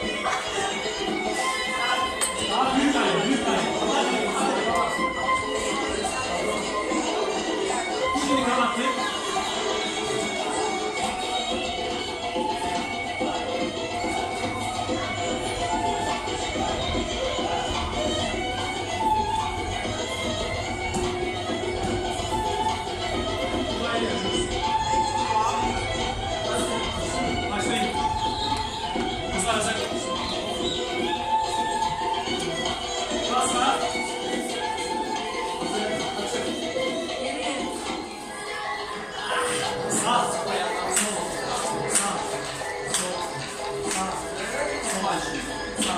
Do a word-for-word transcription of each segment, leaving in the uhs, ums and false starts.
Daha büyük tane, büyük tane. Şimdi kapattık. Başlayın. Kızlar hazır. Basma. Sağ. Sol. Sağ. Sol. Sağ. Sol açın. Sağ.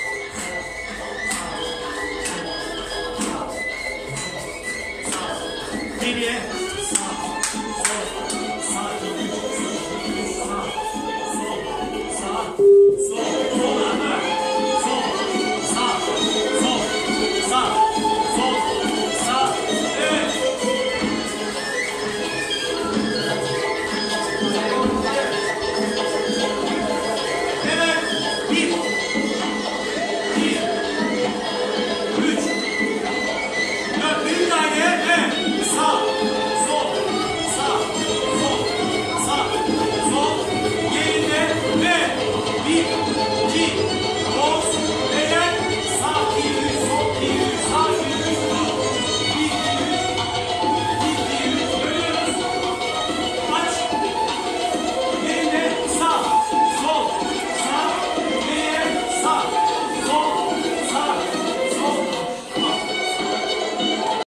Geriye. Sağ. Sol. Sağ. Sağ. Sol. Sağ. Sol. Sol anda. Sol. Sağ. Sol. Sağ. Sol. Sağ. Evet. Evet. Bir. İki. Üç. Dört. Bir tane. Evet. Sağ. Sol. Sağ. Sol. Sağ. Sol. Yerinde. Ve. Bir. İki.